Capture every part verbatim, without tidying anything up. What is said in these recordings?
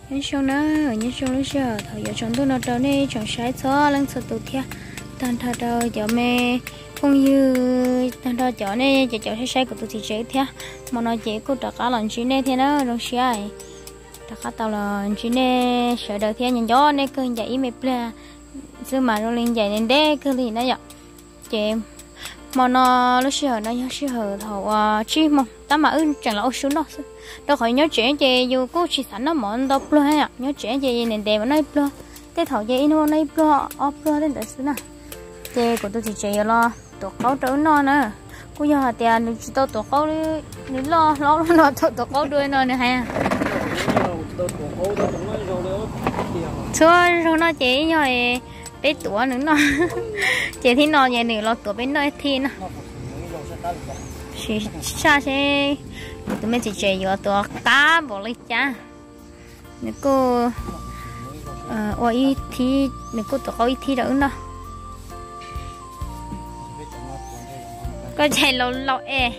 nhân xong nữa nhân xong lúc giờ thời giờ chọn tôi nó đâu này chọn trái xó lăng sợ tụt theo tan thà đâu giờ mẹ không như tan thà chọn này chỉ chọn trái của tôi thì chế theo mà nói chỉ cô đặt cá lần chín này thế đó đâu sai đặt cá tàu là chín này sợ đầu theo nhìn gió này cơn dậy mệt là xưa mà nó lên dậy nên đế cứ gì nó vậy chị mà nó lúc xưa nó nhớ xưa thầu chi mong ta mà ư chẳng là ô số nó đâu khỏi nhớ chuyện chị dù cô chỉ sẵn nó món đâu plơ hay à nhớ chuyện chị nên để mà nói plơ cái thầu chị nó nói plơ ở plơ đến tới xứ nào chị của tôi thì chị lo tổ cáo trớ nó nữa cô giờ hạt tiền được chỉ tôi tổ cáo đi đi lo lo lo tổ tổ cáo đuôi nó nữa hay chưa rồi nó chị rồi bé tuổi nữa nó chị thì nó vậy nữa lo tuổi bên nơi thì nó chị xa xe tụi mình chỉ chơi vô tuổi cá bỏ lấy cha nếu cô ở ý thì nếu cô tuổi có ý thì đỡ nó có chạy lâu lâu e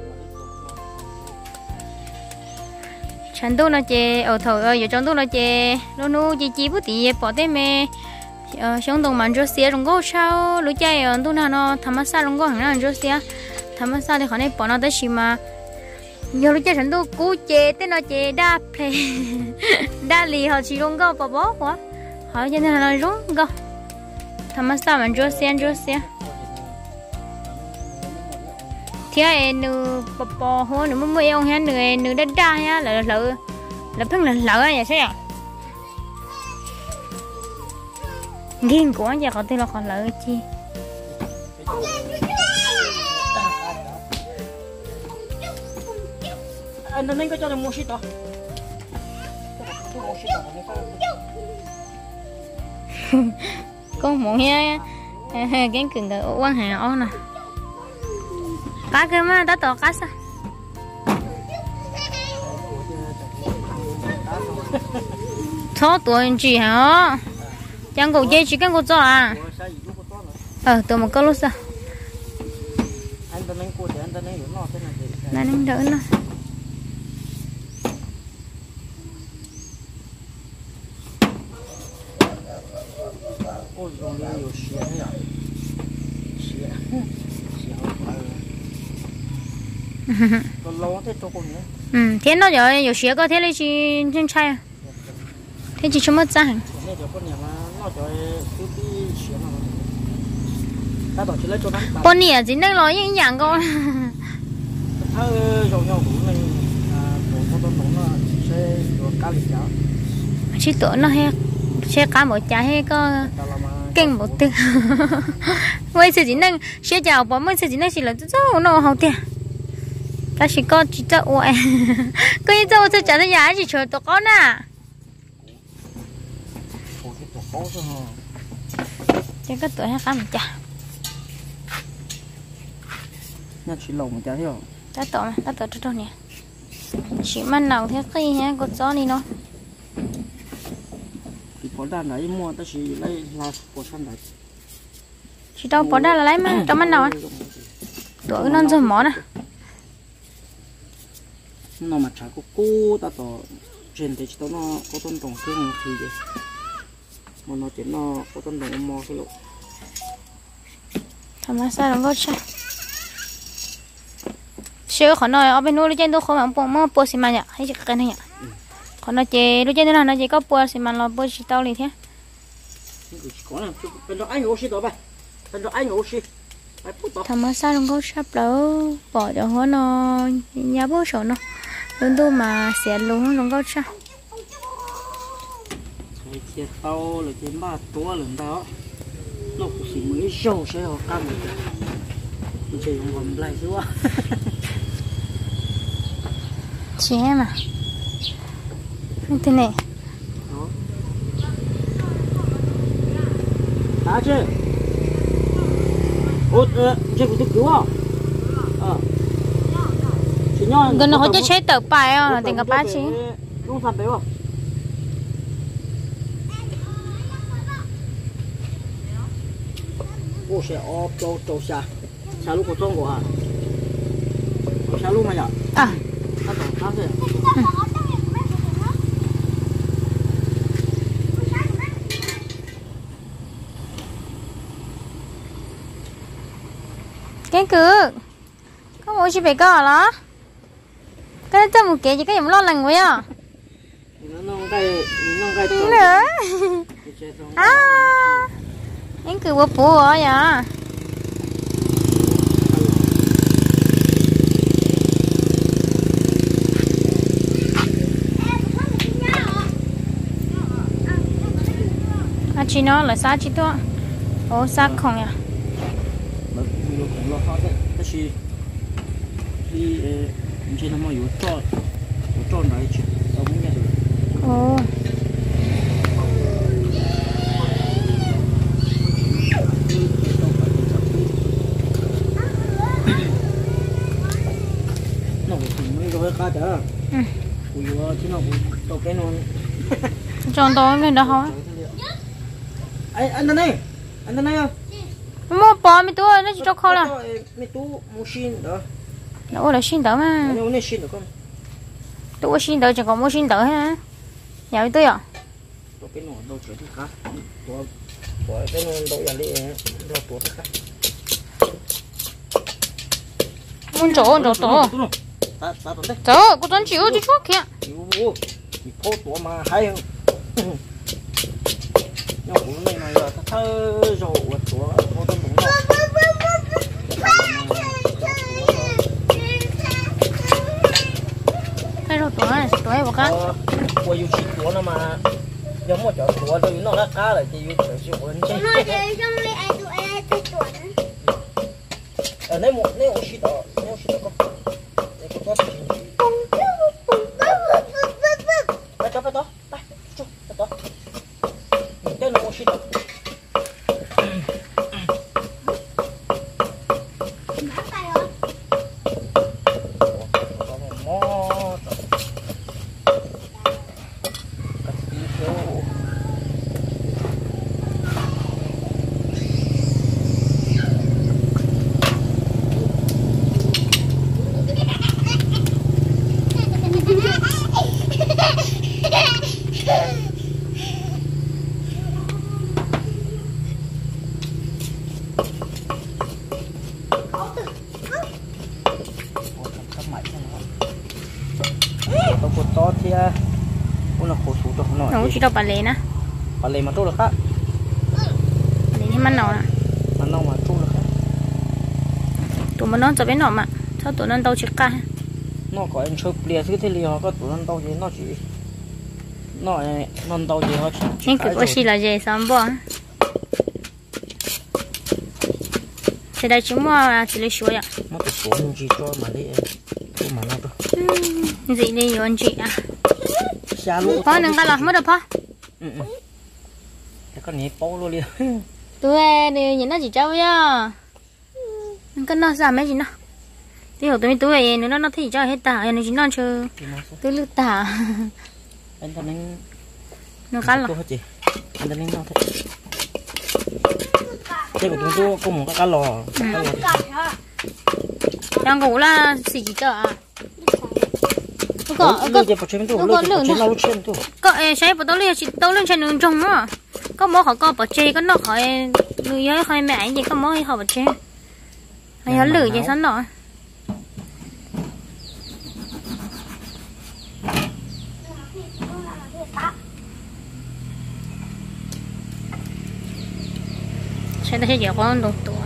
chẳng tôi nó chơi ở thầu ở trong tôi nó chơi nó nu chỉ chỉ bút tí bỏ tên mẹ sống đồng bằng Russia trong góc sao lối chơi ở tôi nó tham gia trong góc hàng năm Russia tham gia thì họ này bỏ nó tới xí mà nhiều lối chơi chẳng tôi cú chơi tên nó chơi đa play đa lì họ chỉ trong góc bỏ bỏ quá họ cho nên là nó trong góc tham gia bằng Russia Russia thì ai nữ bò bò hoa nữ mới mới ông ha nữ nữ đất đa ha là là là phân là lỡ vậy sao nghiêng của giờ có tên là còn lỡ chi anh nên có cho được mua shit đó con muốn ha cái cường cái quan hệ ó nè cá kia mà đã to cá sao thó tuổi chị hả chẳng có dây chỉ cần có cho à ờ tôi một câu lúc sao là nên đỡ nó ừ thế nó rồi有学过thế là chỉ chân trai thế chỉ cho mất rằng bọn nè chỉ nên nói những dạng con chỉ tưởng nó hết xe cá một trái hay có kinh một tiếng bây giờ chỉ nên xe chào bọn bây giờ chỉ nên chỉ là rất nó hậu tiền ta chỉ có chỉ cho ôi cái gì tôi trả cái giá chỉ chờ tụi con à chứ cái tuổi hay không chả nó chỉ lồng một chả hiểu ta tổ này ta tổ cho đâu nè chỉ mang nào thế khi nhá có gió đi nó thì bỏ ra lấy mua ta chỉ lấy là bỏ sang đấy chỉ đâu bỏ ra là lấy mà trong mang nào á tuổi non rồi mỏ nè nó mà chả có cú ta tổ trên thì chỉ nó có tôn đồng cái này thì mà nó chỉ nó có tôn đồng mò cái lộ thầm sao nó có sao sữa khỏi nói ở bênนู้นtrên tôi không ăn bò mò bò xì măng nhỉ hay chỉ cái này nhỉ còn nó chỉ lúc trên đó nó chỉ có bò xì măng là bò chỉ tao liền thế có là bên đó anh ngủ xí đó vậy bên đó anh ngủ xí thầm sao nó có sắp đâu bỏ cho nó nó nhà bố sổ nó luôn tôi mà xẻ luôn nó có sao cái chia tao là cái ba tua lần đó nó cũng chỉ mới sầu sẽ họ căng mình chỉ không còn lại nữa chị em à thế này đó chứ ủa chứ của tôi cứu à ờ gần nó có chơi chơi tờ bài à tiền cả ba chứ đúng thật đấy à ô sẽ ốp trâu trâu xa xa lúc có trông của à xa lúc mà nhở à nó tổng khác rồi cái cứ có mỗi chỉ phải có đó cái đó một cái gì cái gì mà lo lắng vậy à nó non cái non cái nữa à cái cứ bố bố vậy à à chị nó là sao chị đó ồ sao không à thì thì trên nó mà yếu cho yếu cho này chứ đâu muốn nghe được ồ nó cũng mới rồi cá chả ui ơi chứ nó cũng đâu cái nó tròn to cái đó không anh anh đây anh đây không mua bò mi tôi nó chỉ cho kho là mi tu mua xin đó nó là xin đỡ mà nó này xin được không tôi xin đỡ chỉ còn mua xin đỡ ha nhà tôi à tôi cái nó đâu chở đi cá tôi tôi cái nó đâu giờ đi đâu tôi cái muốn chỗ chỗ chỗ chỗ có chân chịu thì chuột kìa chịu thì phố tôi mà hay nó cũng này này là thơ rồi tôi tôi tôi cũng cái rồi tuổi này tuổi bao cá qua yêu chị tuổi nó mà giống một chỗ tuổi tôi nó đã cá là chỉ yêu trời chỉ quên chứ ở đây một nếu một chị đó nếu chị đó có đây có có gì đây cho cái đó đây cho cái đó đây là một chị đó to thì nó khổ số cho nó nó chỉ đâu bà lệ nè bà lệ mà tôi là khác bà lệ thì mình nào nè mình nào mà tôi là khác tụi mình nó cho bên nọ mà sao tụi nó đâu chỉ cả nó có anh chụp liền thứ thế liền có tụi nó đâu gì nó chỉ nó nó đâu gì hết nhưng cứ có gì là gì sao bỏ thế đây chúng mà chỉ lấy số à nó cái số gì cho mà đi tôi mà nó đó gì đi rồi anh chị à xa luôn có đừng có là mất được không ừ ừ cái con này bao luôn liền tôi đi nhìn nó chỉ trâu nhá cái nó sao mấy gì nó tí hồi tôi tôi nữa nó nó thấy cho hết tả nó chỉ nó chơi tôi lướt tả anh ta nên nó cắn là anh ta nên nó thấy cái của chúng tôi có một cái cá lò đang ngủ là xì chỉ chợ à có có có lửa có ê sai bộ tao liền chỉ tao lên trên đường trồng á có mỏ họ có bò chê có nó khỏi người ấy khỏi mẹ gì có mỏ họ bò chê hay họ lửa gì sẵn nọ sai ta sẽ dẹp con đồ tuổi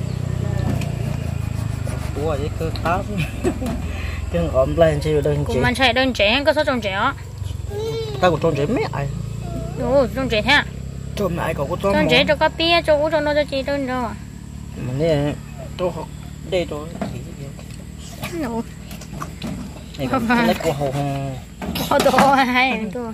tuổi vậy cơ khá chân ốm lên chơi đơn chị mình chạy đơn trẻ có số trong trẻ á ta của trong trẻ mấy ai ồ trong trẻ thế trong mẹ cậu có trong trong trẻ cho có bia cho uống cho nó cho chị đơn đâu mà nè tôi học đây tôi nổ này có lấy của hồ có đồ hay đồ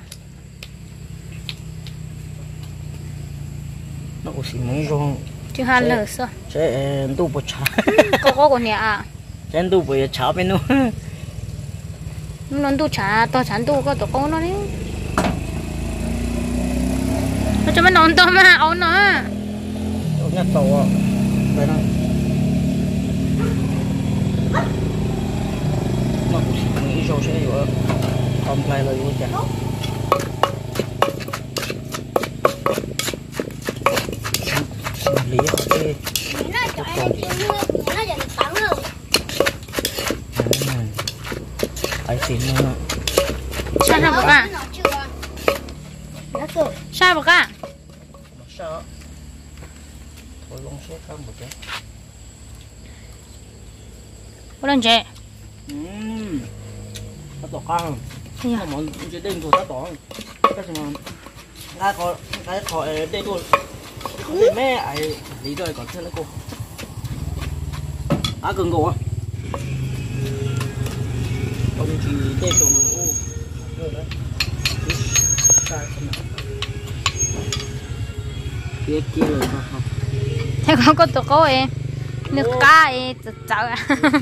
nó cũng xì mấy rồi chứ hai lửa sao sẽ tu bột chả có có của nhà à sẽ tu bột chả bên nó nó tu chả to chán tu có tổ con nó đấy nó cho mình nón to mà áo nó nhặt tàu à đây nó nó cũng xì mấy rồi sẽ rồi còn lại là rồi chả lý ok bác à sao thôi long sẽ cam một cái có lần trẻ ừm nó tỏ cam nó món chế đinh rồi nó tỏ cái gì mà cái có cái có đây thôi để mẹ ấy lý rồi còn thêm nữa cô á cưng cô à ông chỉ đây rồi mà ô rồi đấy sai không nào kia kia rồi mà không thế có có tụi cô em nước cá em chợ à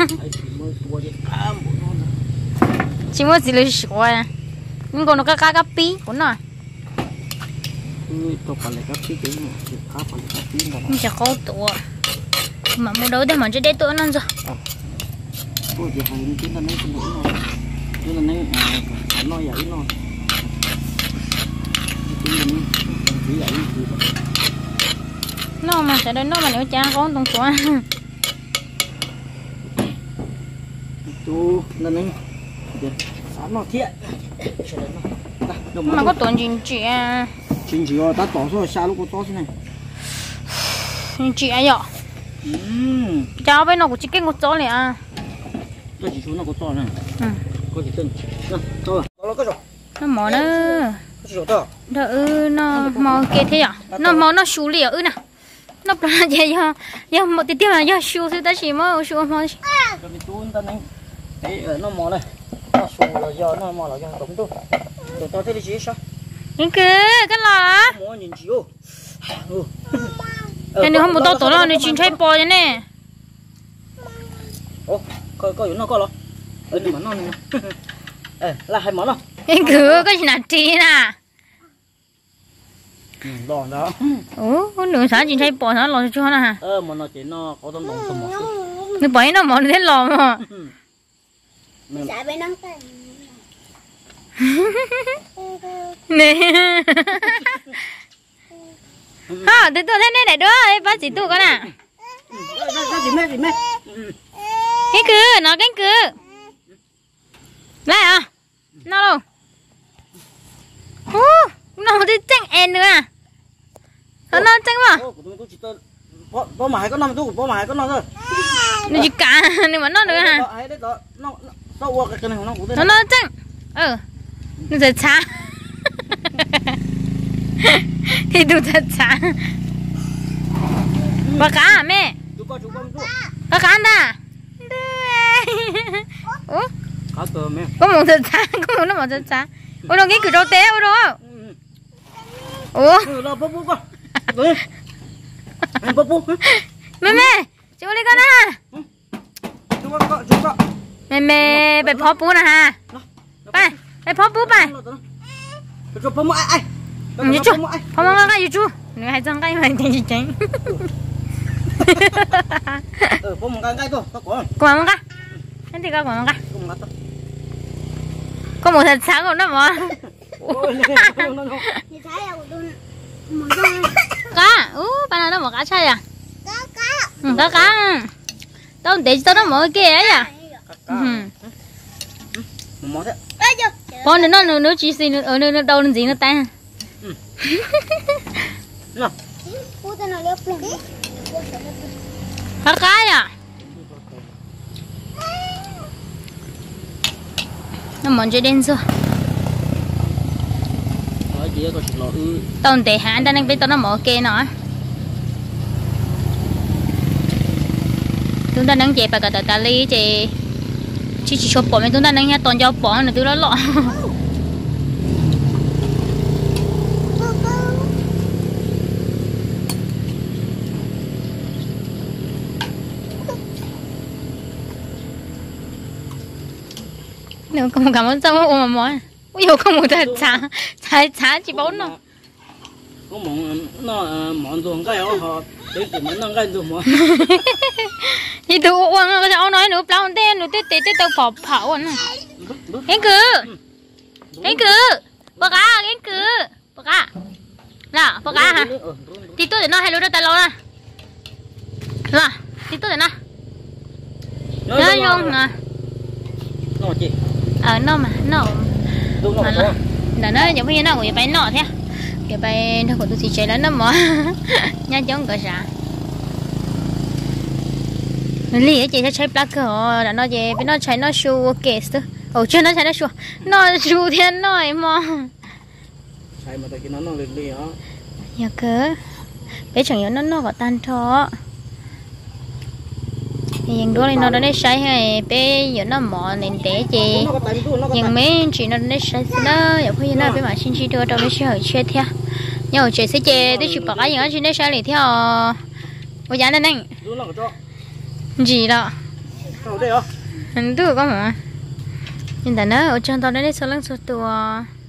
chỉ muốn gì lấy sữa à nhưng còn nó cá cá cá pí cũng nè tôi phải lấy cá pí cái này cá phải lấy cá pí mà nhưng chẳng có tụi mà mua đâu để mà cho để tụi nó rồi tôi chỉ hành chúng ta nói cái mũi này chúng ta nói à nói vậy nói chúng ta nói chỉ vậy thì nó mà sẽ đến nó mà nếu cha có tông quá chú nên anh sáng nó thiện mà có tuần chuyện chị à chuyện gì rồi ta tỏ rồi sao lúc có to thế này chị ấy ạ cháu bên nó cũng chỉ cái một chỗ này à cái gì chú nó có to này ừ có gì tên nè to là to là cái rồi nó mỏ nó cái gì to đó ừ nó mỏ kia thế à nó mỏ nó xù lìa ừ nè nó là gì à giờ một tí mà giờ xù thì ta chỉ mới xù mỏ rồi chú ta này đấy nó mỏ này nó xù là do nó mỏ là do đúng tôi tôi to thế thì gì sao cái kia cái là mỏ nhìn chiếu cái này không một to tổ nó này chín trái bò thế này ô coi coi nó coi lo ở đây mà nó này ê là hai món rồi cái kia cái gì là chi nè đòn đó ủa con đường sáng chín trái bò nó lò cho nó hả ờ mà nó chỉ nó có tấm đồng tấm mỏ nó bấy nó mỏ thế lò mà Dạ bên nắng tay. nè ha từ từ thế này để đưa bác sĩ tu con à cái cứ nó cái cứ lại à nó đâu ô nó đi tranh en nữa à nó nó tranh mà bố mà hay có năm chú bố mà hay có năm thôi nó chỉ cả nhưng mà nó nữa hả nó nó uống cái này nó cũng nó nó tranh ừ nó thật xa thì đủ thật xa bà cá hả mẹ bà cá ăn ta ủa cá cờ mẹ có một thật xa có một nó một thật xa ủa nó cái cửa đâu té ủa đâu ủa nó bố bố con bố bố mẹ mẹ chú đi con à chú con chú con mẹ mẹ phải phó bú nè haไปไปพอปุ๊บไป chú phó mua ai 你住，跑跑看看，你住，你还真干嘛？你真。 呃，我们干干多，多滚。 滚嘛干，你这个滚嘛干。 滚嘛多。 có một thật sáng của nó mà. cá, ú, bạn nào nó một cá chay à? Ừ, cá cá. Tao để cho nó mở kia ấy à? Ừ. Một thế. Con nó nó nó chỉ xin ở nơi đâu nó gì nó tan. Nào. Cá cá à? Nó mòn chơi đen chưa? Tao để hạn đang biết tao nó mở kia nó. Chúng ta đang chạy bà cả ta lý chị chỉ chỉ chụp bỏ mấy chúng ta đang nghe toàn cho bỏ nữa từ đó lọ. Nếu không cảm ơn sao mà ôm món. Ôi dồi không một thật chả chả chả chỉ bốn đâu. Có món nó món dùng cái họ để chỉ món năng cái dùng món. Thì tụi uống cái cháu nói nữa bao tên nữa tết tết tao phỏ phảo anh. Cái cứ. Cái cứ. Bác à cái cứ. Bác à. Là bác à hả? Thì tôi để nó hay lúc đó ta lo nè. Là thì tôi để nó. Nó dùng nè. Nó chị. Ờ nó mà nó mà nó là nó giống như nó của cái nọ thế cái bài nó của tôi chỉ chơi lớn lắm mà nhá chống cỡ啥lý chị sẽ chơi black cờ là nó về bên nó chơi nó show case đó ồ chưa nó chơi nó show nó show thiên nói mà chơi mà tại cái nó nó liền liền á nhà cỡ bé chẳng nhớ nó nó có tan thọ nhưng đôi nó đã sai hay bé giờ nó mỏ nền té chị nhưng mấy chị nó đã sai đó giờ bây giờ nó bé mà xin chị đưa đâu mới chơi chơi theo nhưng mà chị sẽ chơi để chụp bạc những chị nó sai liền theo bây giờ này này gì đó anh tôi có mà nhưng tại nó ở trong tao đấy số lượng số tuổi